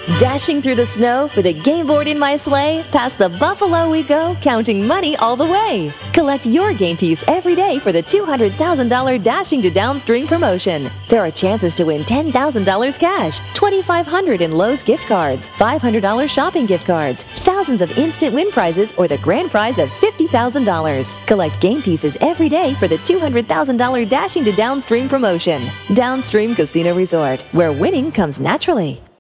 Dashing through the snow with a game board in my sleigh, past the buffalo we go, counting money all the way. Collect your game piece every day for the $200,000 Dashing to Downstream promotion. There are chances to win $10,000 cash, $2,500 in Lowe's gift cards, $500 shopping gift cards, thousands of instant win prizes, or the grand prize of $50,000. Collect game pieces every day for the $200,000 Dashing to Downstream promotion. Downstream Casino Resort, where winning comes naturally.